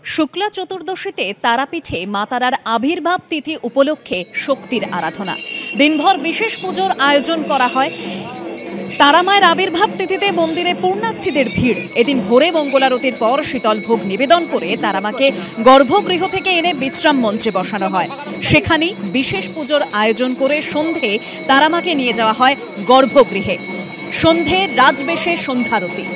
শুক্লা চতুর্দশীতে তারাপীঠে মা তারার আবির্ভাব তিথি উপলক্ষে শক্তির আরাধনা। দিনভর বিশেষ পুজোর আয়োজন করা হয়। তারামায়ের আবির্ভাব তিথিতে মন্দিরে পূর্ণার্থীদের ভিড়। এদিন ভোরে মঙ্গলারতির পর শীতল ভোগ নিবেদন করে তারামাকে গর্ভগৃহ থেকে এনে বিশ্রাম মঞ্চে বসানো হয়। সেখানেই বিশেষ পুজোর আয়োজন করে সন্ধে তারামাকে নিয়ে যাওয়া হয় গর্ভগৃহে। সন্ধে রাজবেশে সন্ধ্যারতি।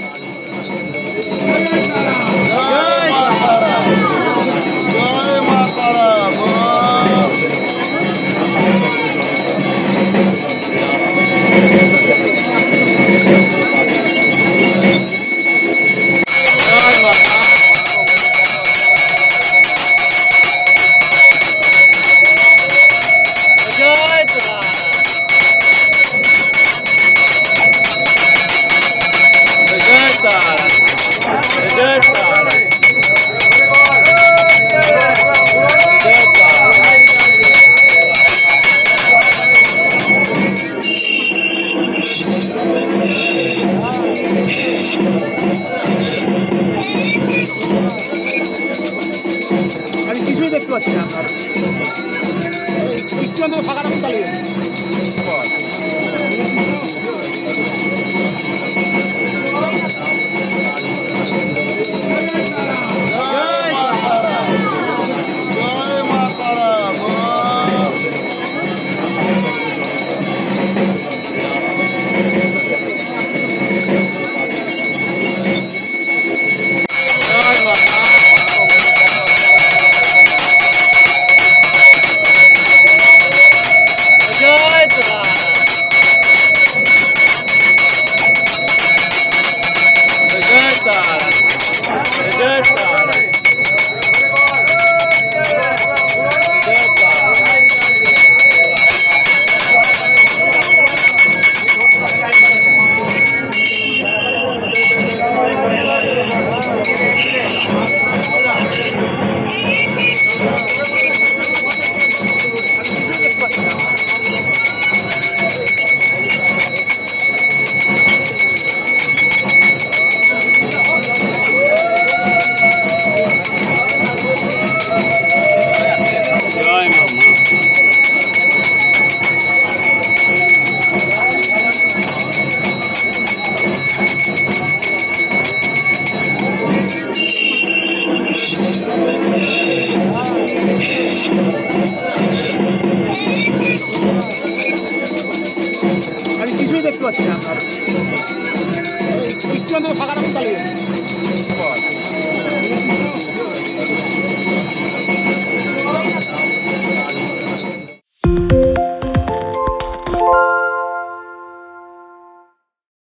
আমি কিছুই দেখতে পাচ্ছি না। আপনার একটু আমাদের ফাঁকা রাখুন চালিয়ে। আমি কিছুই দেখতে পাচ্ছি না। আপনার একটু আমাদের ফাঁকা রাখুন চালিয়ে।